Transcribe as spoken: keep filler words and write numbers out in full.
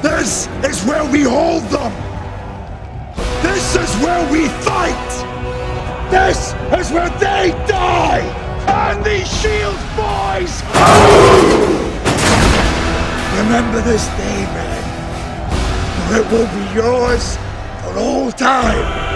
This is where we hold them! This is where we fight! This is where they die! And these shields, boys! Remember this day, man, for it will be yours for all time!